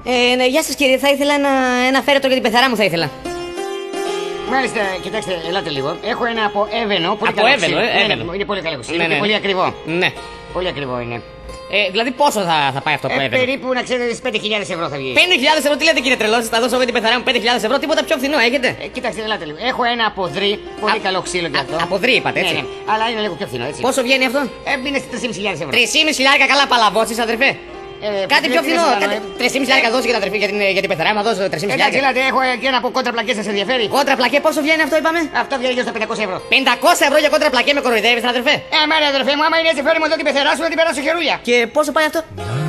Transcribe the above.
Ναι, γεια σας κύριε, θα ήθελα ένα φέρετο για την πεθαρά μου θα ήθελα. Μάλιστα, κοιτάξτε, ελάτε λίγο. Έχω ένα από έβαινο. Πολύ από καλό έβαινο, είναι πολύ καλό ξύλο. Ναι, Είναι ναι. πολύ ακριβό. Ναι. Πολύ ακριβό είναι. Δηλαδή πόσο θα πάει αυτό που έβαινο? Περίπου να ξέρετε 5.000 ευρώ θα βγει. 5.000 ευρώ, τι λέτε κύριε τρελός, θα δώσω εγώ την πεθαρά μου 5.000 ευρώ, τίποτα πιο φθηνό έχετε? Κοιτάξτε, ελάτε λίγο. Έχω ένα αποδρύ, πολύ καλό ξύλο κι αυτό. Αποδρύ είπατε, έτσι. Ναι, ναι. Αλλά είναι λίγο πιο φθηνό, έτσι. Πόσο βγαίνει αυτό? Μπίνε στις 3.500 ευρώ. 3.500 καλά παλαβώσεις αδερφέ. Κάτι πιο φθηνό. 3.500 δώσει για την πεθαρά μου, δώσω 3.500. Εντάξει, ελάτε, έχω και ένα από κόντρα πλακέ, σας ενδιαφέρει? Κόντρα πλακέ, πόσο βγαίνει αυτό είπαμε? Αυτό βγαίνει γύρω στα 500 ευρώ. 500 ευρώ για κόντρα πλακέ, με κοροϊδεύεις αδερφέ? Μάρα αδερφέ μου, άμα είναι έτσι, φέρει μου εδώ την πεθερά σου να την περάσω χερούλια. Και πόσο πάει αυτό?